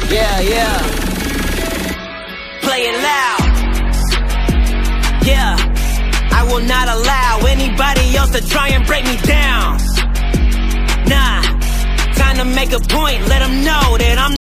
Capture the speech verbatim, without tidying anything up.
Yeah, yeah. Play it loud. Yeah. I will not allow anybody else to try and break me down. Nah. Time to make a point, let them know that I'm